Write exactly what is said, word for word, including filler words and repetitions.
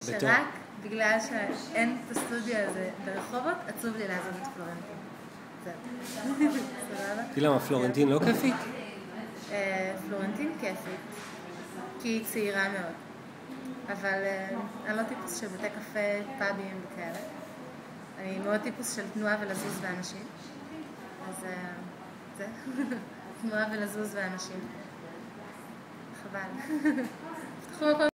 שרק בגלל שאין את הסטודיו הזה ברחובות, עצוב לי לעזוב את פלורנטין. זהו. סבבה? כי למה, פלורנטין לא כיפית? פלורנטין כיפית, כי היא צעירה מאוד. אבל אני לא טיפוס של בתי קפה, פאבים וכאלה. אני מאוד טיפוס של תנועה ולזוז ואנשים. אז זה, תנועה ולזוז ואנשים. חבל.